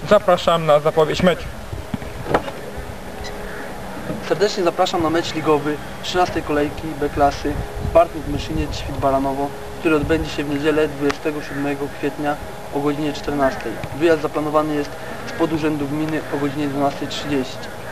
Zapraszam na zapowiedź meczu. Serdecznie zapraszam na mecz ligowy 13 kolejki B klasy Bartnik w Myszynie Świt Baranowo, który odbędzie się w niedzielę 27 kwietnia o godzinie 14. Wyjazd zaplanowany jest spod urzędu gminy o godzinie 12:30.